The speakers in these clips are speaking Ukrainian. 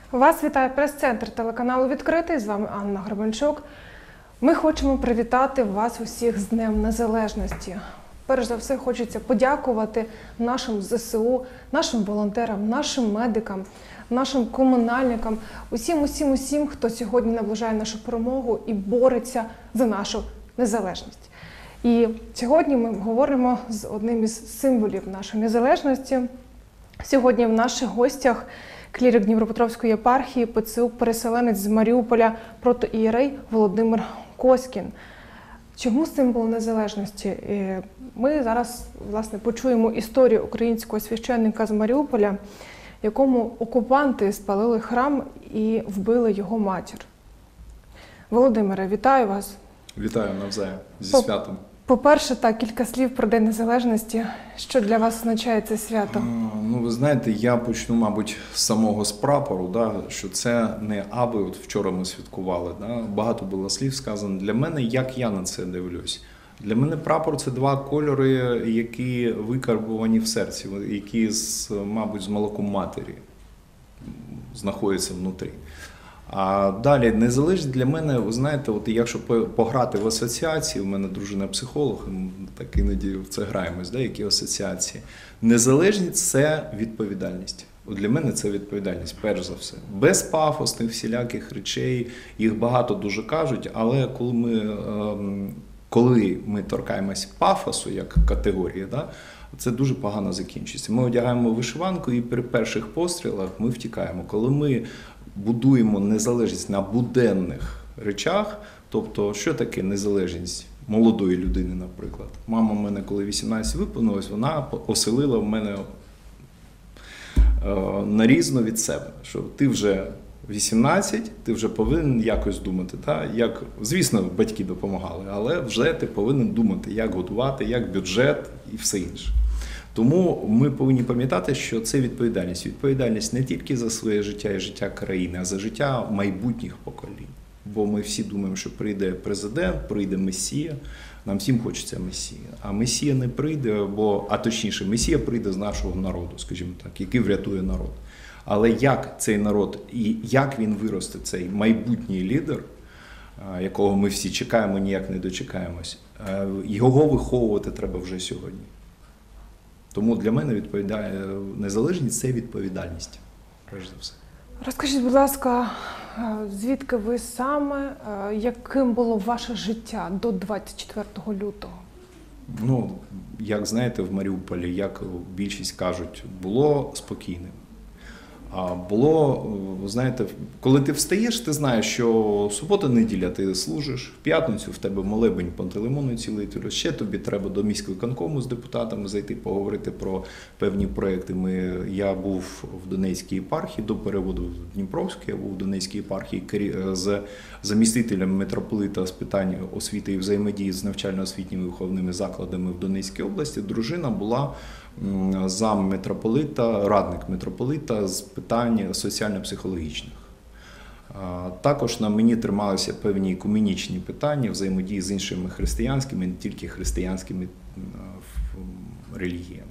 Вас вітає прес-центр телеканалу «Відкритий». З вами Анна Гребенчук. Ми хочемо привітати вас усіх з Днем Незалежності. Перш за все, хочеться подякувати нашим ЗСУ, нашим волонтерам, нашим медикам, нашим комунальникам, усім, хто сьогодні наближає нашу перемогу і бореться за нашу незалежність. І сьогодні ми говоримо з одним із символів нашої незалежності. Сьогодні в наших гостях клірик Дніпропетровської єпархії, ПЦУ, переселенець з Маріуполя, протоієрей Володимир Коськін. Чому символ незалежності? Ми зараз, власне, почуємо історію українського священника з Маріуполя, якому окупанти спалили храм і вбили його матір. Володимире, вітаю вас. Вітаю навзаєм, зі святом. По-перше, кілька слів про День Незалежності. Що для вас означає це свято? Ну, ви знаєте, я почну, мабуть, з самого з прапору, що це не аби, от вчора ми святкували. Багато було слів сказано. Для мене, як я на це дивлюсь? Для мене прапор – це два кольори, які викарбувані в серці, які, мабуть, з молоком матері знаходяться внутрі. А далі, незалежність для мене, ви знаєте, от якщо пограти в асоціації, у мене дружина психолог, ми так іноді в це граємось, які асоціації. Незалежність – це відповідальність. От для мене це відповідальність, перш за все. Без пафосних всіляких речей, їх багато дуже кажуть, але коли ми торкаємось пафосу як категорії, це дуже погано закінчується. Ми одягаємо вишиванку і при перших пострілах ми втікаємо. Коли ми будуємо незалежність на буденних речах, тобто, що таке незалежність молодої людини, наприклад? Мама в мене, коли 18 виповнилось, вона оселила в мене нарізно від себе, що ти вже 18, ти вже повинен якось думати. Звісно, батьки допомагали, але вже ти повинен думати, як готувати, як бюджет і все інше. Тому ми повинні пам'ятати, що це відповідальність. Відповідальність не тільки за своє життя і життя країни, а за життя майбутніх поколінь. Бо ми всі думаємо, що прийде президент, прийде Месія. Нам всім хочеться Месія. А Месія не прийде, точніше, Месія прийде з нашого народу, скажімо так, який врятує народ. Але як цей народ і як він виросте, цей майбутній лідер, якого ми всі чекаємо, ніяк не дочекаємось, його виховувати треба вже сьогодні. Тому для мене незалежність – це відповідальність, перш за все. Розкажіть, будь ласка, звідки ви саме, яким було ваше життя до 24 лютого? Ну, як знаєте, в Маріуполі, як більшість кажуть, було спокійним. А було, знаєте, коли ти встаєш, ти знаєш, що субота-неділя ти служиш, в п'ятницю в тебе молебень Пантелеймону цілителю, ще тобі треба до міськвиконкому з депутатами зайти, поговорити про певні проекти. Я був в Донецькій єпархії, до переводу в Дніпровську, я був в Донецькій єпархії з замістителем митрополита з питань освіти і взаємодії з навчально-освітніми виховними закладами в Донецькій області. Дружина була зам митрополита, радник митрополита з питань соціально-психологічних. Також на мені трималися певні екуменічні питання взаємодії з іншими християнськими, не тільки християнськими релігіями.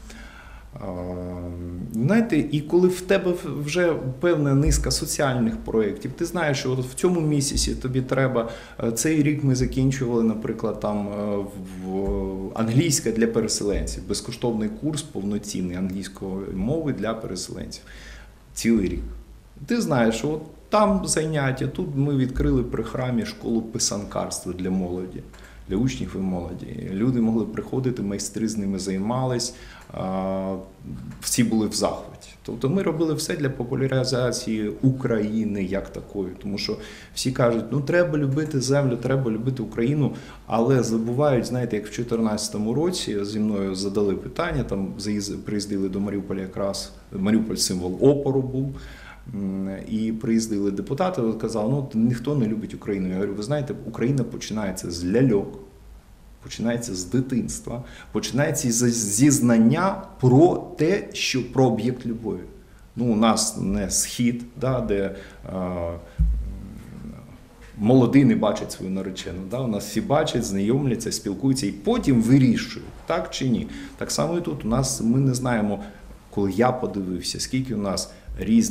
Знаєте, і коли в тебе вже певна низка соціальних проєктів, ти знаєш, що в цьому місяці тобі треба, цей рік ми закінчували, наприклад, англійська для переселенців, безкоштовний курс повноцінний англійської мови для переселенців. Цілий рік. Ти знаєш, що там заняття, тут ми відкрили при храмі школу писанкарства для молоді, для учнів і молоді. Люди могли приходити, майстри з ними займались, всі були в захваті. Тобто ми робили все для популяризації України як такої, тому що всі кажуть, треба любити землю, треба любити Україну, але забувають, знаєте, як в 2014 році зі мною задали питання, там приїздили до Маріуполя якраз, Маріуполь символ опору був, і приїздили депутати, казали, ніхто не любить Україну. Я говорю, ви знаєте, Україна починається з ляльок, починається з дитинства, починається зі знання про те, що про об'єкт любові. У нас не схід, де молодий не бачить свою наречену. У нас всі бачать, знайомляться, спілкуються і потім вирішують, так чи ні. Так само і тут. Ми не знаємо, коли я подивився, скільки у нас різних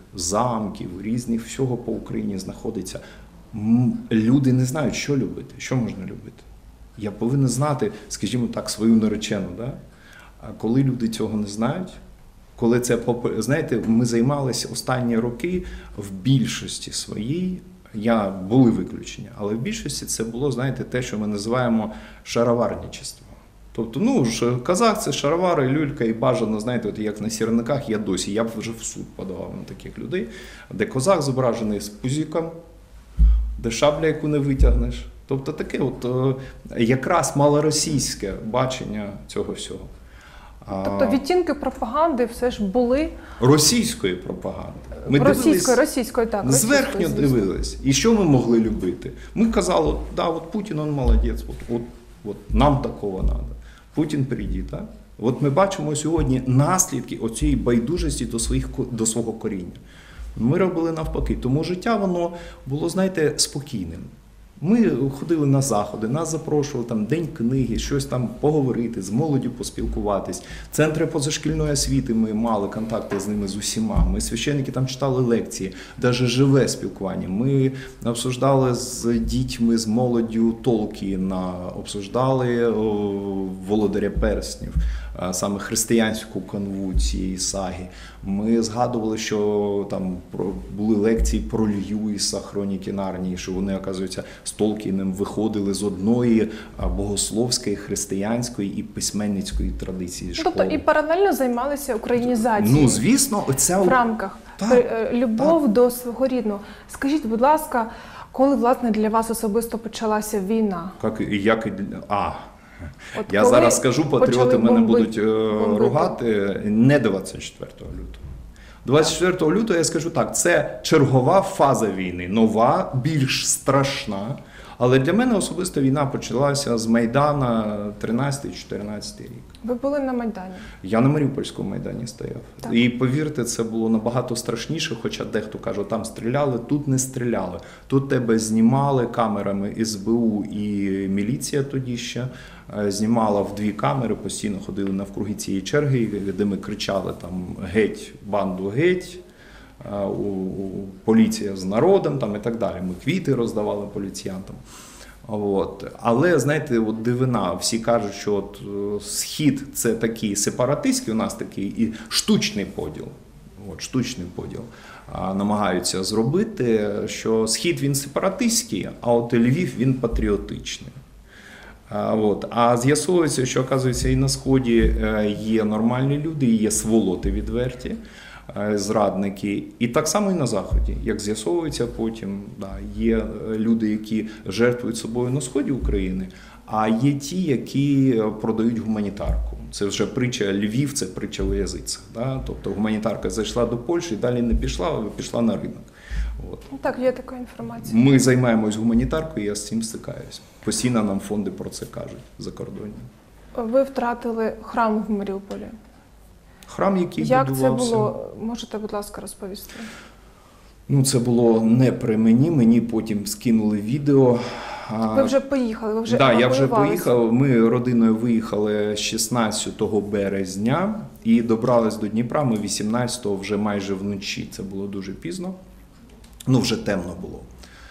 замків, різних всього по Україні знаходиться. Люди не знають, що любити, що можна любити. Я повинен знати, скажімо так, свою наречену. Да? А коли люди цього не знають, коли це, знаєте, ми займалися останні роки в більшості своїй, були виключення, але в більшості це було, знаєте, те, що ми називаємо шароварничество. Тобто, казах – це шаровари, люлька і бажано, знаєте, от як на сірниках я досі, я б вже в суд подавав на таких людей, де козак зображений з пузіком, де шабля, яку не витягнеш. Тобто таке от якраз малоросійське бачення цього всього. Тобто відтінки пропаганди все ж були? Російської пропаганди. Російської, так. Зверхньо дивились. І що ми могли любити? Ми казали, от Путін, він молодець, от нам такого треба. Путін прийде, так? От ми бачимо сьогодні наслідки оцієї байдужості до свого коріння. Ми робили навпаки. Тому життя, воно було, знаєте, спокійним. Ми ходили на заходи, нас запрошували, там, День книги, щось там поговорити, з молоддю поспілкуватись. Центри позашкільної освіти, ми мали контакти з ними з усіма. Ми священники там читали лекції, навіть живе спілкування. Ми обсуждали з дітьми, з молоддю Толкіна, обсуждали Володаря перснів, саме християнську канву цієї саги. Ми згадували, що там були лекції про Льюіса, хроніки Нарнії, що вони, оказується, з Толкіним виходили з одної богословської, християнської і письменницької традиції школи. Тобто і паралельно займалися українізацією. Звісно, в рамках. Любов до свого рідного. Скажіть, будь ласка, коли, власне, для вас особисто почалася війна? Я зараз скажу, патріоти мене будуть ругати, не 24 лютого. 24 лютого, я скажу так, це чергова фаза війни, нова, більш страшна. Але для мене особисто війна почалася з Майдана 13-14 рік. Ви були на Майдані? Я на Маріупольському Майдані стояв. Так. І повірте, це було набагато страшніше, хоча дехто каже, там стріляли, тут не стріляли. Тут тебе знімали камерами СБУ і міліція тоді ще. Знімала в 2 камери, постійно ходили навкруги цієї черги, де ми кричали там «Геть, банду, геть!», поліція з народом там, і так далі. Ми квіти роздавали поліціянтам. Але, знаєте, от дивина, всі кажуть, що от Схід – це такий сепаратистський, у нас такий і штучний поділ. Штучний поділ намагаються зробити, що Схід він сепаратистський, а от Львів він патріотичний. А з'ясовується, що, оказується, і на Сході є нормальні люди, і є сволоти відверті, зрадники, і так само і на Заході. Як з'ясовується потім, є люди, які жертвують собою на Сході України, а є ті, які продають гуманітарку. Це вже притча Львів, це притча у язицях. Тобто гуманітарка зайшла до Польщі, далі не пішла, а пішла на ринок. Так, є така інформація. Ми займаємось гуманітаркою, я з цим стикаюсь. Постійно нам фонди про це кажуть закордонні. Ви втратили храм в Маріуполі. Храм, який будувався. Як це було? Можете, будь ласка, розповісти? Це було не при мені, мені потім скинули відео. Ви вже поїхали, ви вже я вже поїхав. Ми родиною виїхали 16 березня і добрались до Дніпра. Ми 18-го вже майже вночі. Це було дуже пізно. Вже темно було.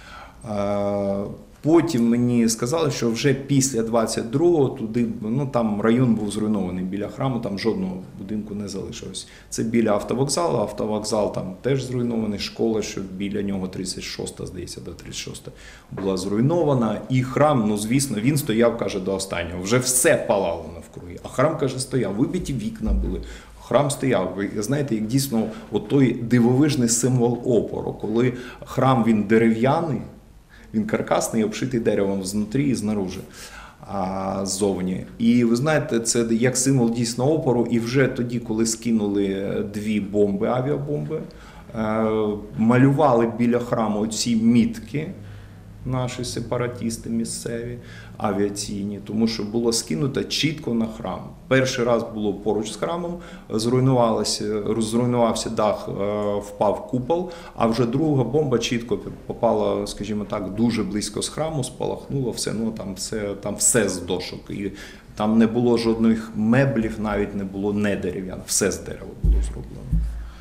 Потім мені сказали, що вже після 22-го туди, там район був зруйнований біля храму, там жодного будинку не залишилось. Це біля автовокзалу, автовокзал там теж зруйнований, школа, що біля нього 36-та, здається, до 36-та була зруйнована. І храм, звісно, він стояв, каже, до останнього. Вже все палало навкруги, а храм, каже, стояв, вибиті вікна були. Храм стояв. Ви знаєте, як дійсно той дивовижний символ опору, коли храм він дерев'яний, він каркасний, обшитий деревом знутрі і знаружи, ззовні. І ви знаєте, це як символ дійсно опору. І вже тоді, коли скинули 2 бомби, авіабомби, малювали біля храму ці мітки, наші сепаратисти місцеві, авіаційні, тому що було скинуто чітко на храм. Перший раз було поруч з храмом, зруйнувався дах, впав купол, а вже друга бомба чітко попала, скажімо так, дуже близько з храму, спалахнуло все, там все з дошок. І там не було жодних меблів, навіть не було дерев'яних, все з дерева було зроблено.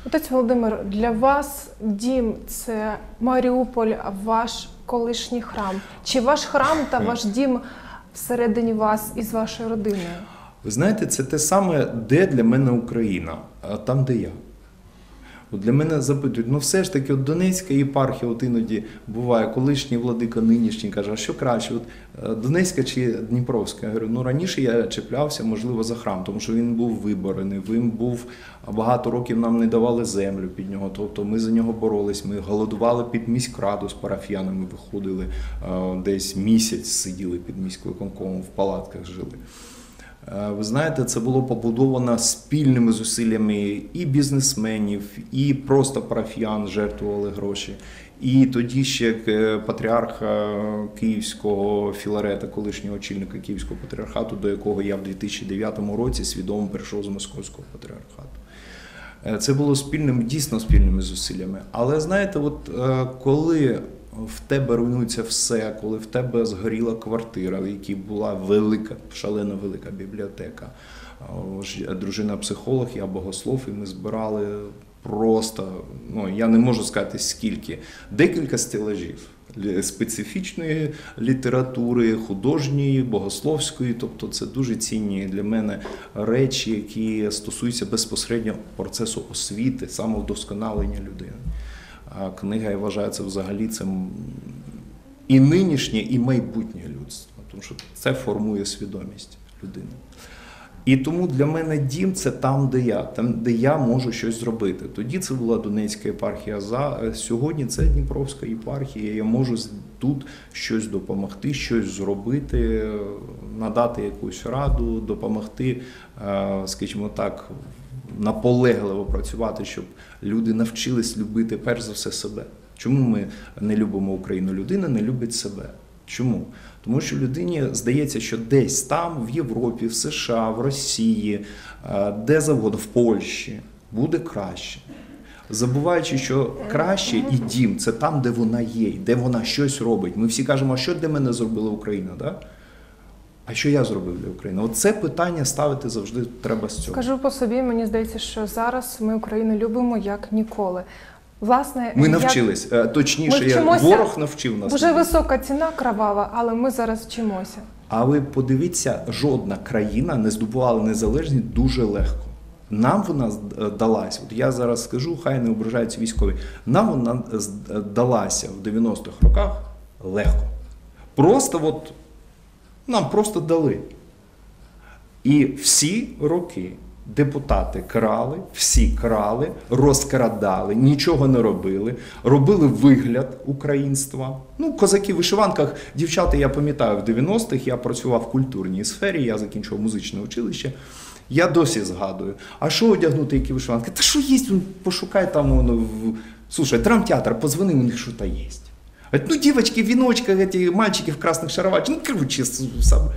Отець Володимир, для вас дім – це Маріуполь, ваш колишній храм. Чи ваш храм та ваш дім всередині вас із вашою родиною? Ви знаєте, це те саме, де для мене Україна, а там, де я. От для мене запитують, ну все ж таки, от Донецька єпархія, от іноді буває, колишній владика, нинішній, каже, а що краще, от Донецька чи Дніпровська? Я говорю, ну раніше я чіплявся, можливо, за храм, тому що він був виборений, він був, багато років нам не давали землю під нього, тобто ми за нього боролись, ми голодували під міськраду з парафіянами, виходили, десь місяць сиділи під міськвиконкомом, в палатках жили. Ви знаєте, це було побудовано спільними зусиллями і бізнесменів, і просто парафіян жертвували гроші. І тоді ще патріарха Київського Філарета, колишнього очільника Київського патріархату, до якого я в 2009 році свідомо перейшов з Московського патріархату. Це було дійсно спільними зусиллями. Але знаєте, от коли в тебе руйнується все, коли в тебе згоріла квартира, в якій була велика, шалено велика бібліотека. Дружина психолог, я богослов, і ми збирали просто, ну я не можу сказати скільки, декілька стелажів специфічної літератури, художньої, богословської, тобто це дуже цінні для мене речі, які стосуються безпосередньо процесу освіти, самовдосконалення людини. Книга, я вважаю, це взагалі це і нинішнє, і майбутнє людство, тому що це формує свідомість людини. І тому для мене дім – це там, де я можу щось зробити. Тоді це була Донецька єпархія, сьогодні це Дніпровська єпархія, я можу тут щось допомогти, щось зробити, надати якусь раду, допомогти, скажімо так, наполегливо працювати, щоб люди навчились любити перш за все себе. Чому ми не любимо Україну? Людина не любить себе. Чому? Тому що людині здається, що десь там, в Європі, в США, в Росії, де завгодно, в Польщі, буде краще. Забуваючи, що краще і дім – це там, де вона є, де вона щось робить. Ми всі кажемо, а що для мене зробила Україна? Да? А що я зробив для України? Оце питання ставити завжди треба з цього. Скажу по собі, мені здається, що зараз ми Україну любимо як ніколи. Власне, ми навчились, точніше, ворог навчив нас. Дуже висока ціна, кровава, але ми зараз вчимося. А ви подивіться, жодна країна не здобувала незалежність дуже легко. Нам вона далась, от я зараз скажу, хай не ображаються військові, нам вона далася в 90-х роках легко. Просто от, нам просто дали. І всі роки депутати крали, всі крали, розкрадали, нічого не робили, робили вигляд українства. Ну, козаки в вишиванках, дівчата, я пам'ятаю, в 90-х я працював в культурній сфері, я закінчив музичне училище. Я досі згадую, а що одягнути, які вишиванки? Та що є, пошукай там, воно, слушай, драмтеатр, позвони, у них що-то є. Ну, девочки в віночках, эти мальчики в красних шароварах, ну, короче, сам.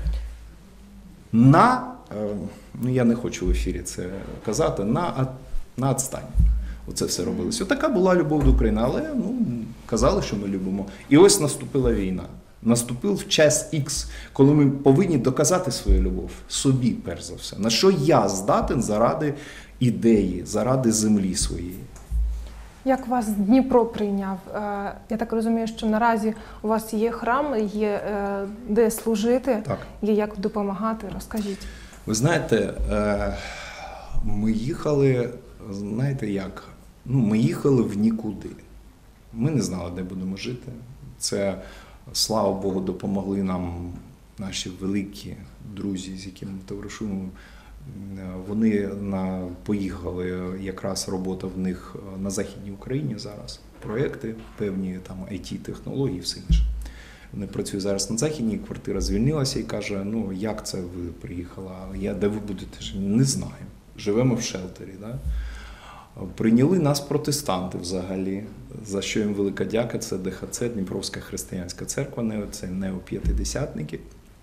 Ну я не хочу в ефірі це казати, на відстань. Оце все робилося. Така була любов до України, але казали, що ми любимо. І ось наступила війна. Наступив час Х, коли ми повинні доказати свою любов собі, перш за все. На що я здатен заради ідеї, заради землі своєї. Як вас Дніпро прийняв? Я так розумію, що наразі у вас є храм, є де служити, так. Є як допомагати. Розкажіть. Ви знаєте, ми їхали, знаєте як, ми їхали в нікуди. Ми не знали, де будемо жити. Це, слава Богу, допомогли нам наші великі друзі, з якими ми товаришуємо. Вони поїхали, якраз робота в них на Західній Україні зараз, проєкти, певні там IT-технології і все інше. Вони працюють зараз на Західній, квартира звільнилася і каже, ну як це ви приїхали, де ви будете жити? Не знаю, живемо в шелтері. Да? Прийняли нас протестанти взагалі, за що їм велика дяка, це ДХЦ, Дніпровська християнська церква, це неоп'ятидесятники.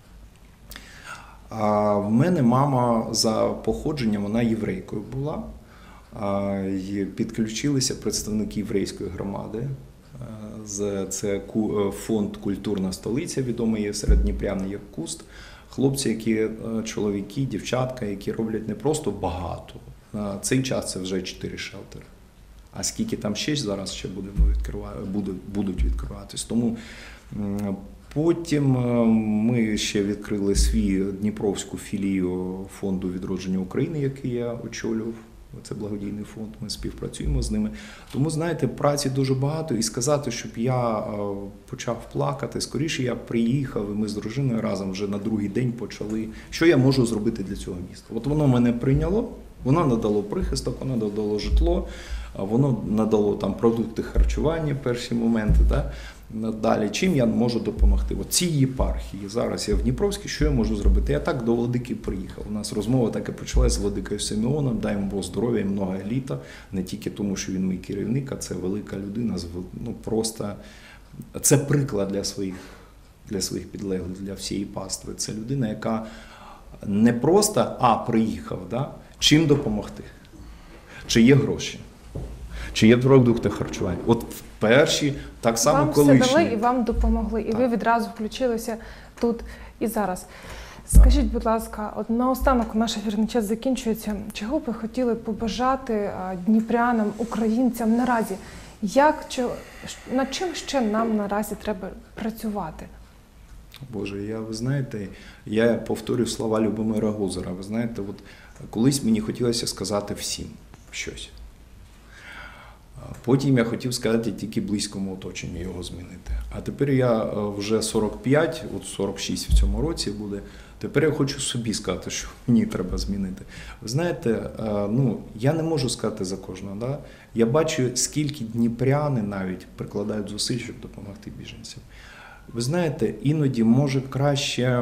А в мене мама за походженням, вона єврейкою була. І підключилися представники єврейської громади. Це фонд «Культурна столиця», відомий є серед дніпрян як КУСТ. Хлопці, які чоловіки, дівчатка, які роблять не просто багато. На цей час це вже 4 шелтери. А скільки там ще зараз ще будуть відкриватись. Тому потім ми ще відкрили свій Дніпровську філію Фонду відродження України, який я очолював. Це благодійний фонд, ми співпрацюємо з ними. Тому, знаєте, праці дуже багато, і сказати, щоб я почав плакати, скоріше я приїхав, і ми з дружиною разом вже на другий день почали, що я можу зробити для цього міста. От воно мене прийняло, воно надало прихисток, воно надало житло, воно надало там продукти харчування, перші моменти. Да? Далі, чим я можу допомогти? От цій єпархії, зараз я в Дніпровській, що я можу зробити? Я так до владики приїхав. У нас розмова так і почалась з владикою Симеоном, дай йому Бог здоров'я і много літа, не тільки тому, що він мій керівник, а це велика людина, ну просто, це приклад для своїх підлеглих, для всієї пастви. Це людина, яка не просто, приїхав, да? Чим допомогти? Чи є гроші? Чи є продукти харчування? От перші, так само вам колишні. Вам все дали і вам допомогли, і так. ви відразу включилися тут і зараз. Скажіть, будь ласка, от наостанок наш ефірний час закінчується. Чого б ви хотіли побажати дніпрянам, українцям наразі? Над чим ще нам наразі треба працювати? Боже, ви знаєте, я повторю слова Любомира Гозера. Ви знаєте, от колись мені хотілося сказати всім щось. Потім я хотів сказати тільки близькому оточенню його змінити. А тепер я вже 45, от 46 в цьому році буде, тепер я хочу собі сказати, що мені треба змінити. Ви знаєте, я не можу сказати за кожного. Да? Я бачу, скільки дніпряни навіть прикладають зусиль, щоб допомогти біженцям. Ви знаєте, іноді може краще,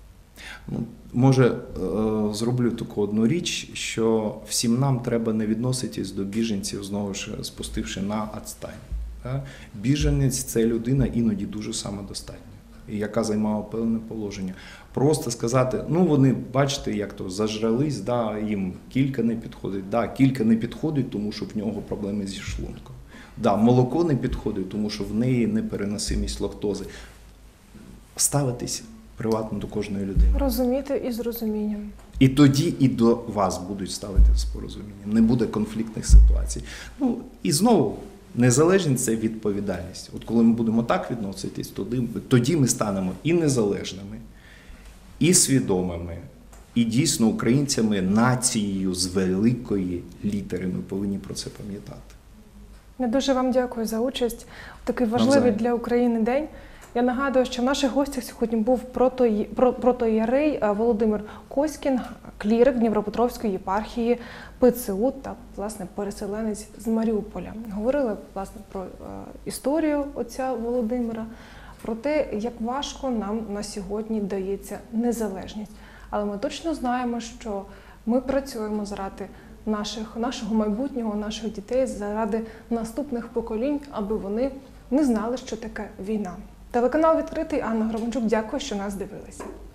зроблю таку одну річ, що всім нам треба не відноситись до біженців, знову ж спустивши на відстань. Біженець – це людина іноді дуже самодостатня, яка займає певне положення. Просто сказати, вони, бачите, як то зажрались, да, їм кілька не підходить. Да, кілька не підходить, тому що в нього проблеми зі шлунком. Да, молоко не підходить, тому що в неї непереносимість лактози. Ставитись приватно до кожної людини. Розуміти і з розумінням. І тоді і до вас будуть ставити з порозумінням. Не буде конфліктних ситуацій. І знову, незалежність – це відповідальність. От коли ми будемо так відноситись, тоді ми станемо і незалежними, і свідомими, і дійсно українцями, нацією з великої літери. Ми повинні про це пам'ятати. Я дуже вам дякую за участь у такий важливий для України день. Я нагадую, що в наших гостях сьогодні був протоієрей Володимир Коськін, клірик Дніпропетровської єпархії ПЦУ та, власне, переселенець з Маріуполя. Говорили, власне, про історію отця Володимира, про те, як важко нам на сьогодні дається незалежність. Але ми точно знаємо, що ми працюємо заради нашого майбутнього, наших дітей, заради наступних поколінь, аби вони не знали, що таке війна. Телеканал «Відкритий», Анна Громадчук, дякую, що нас дивилися.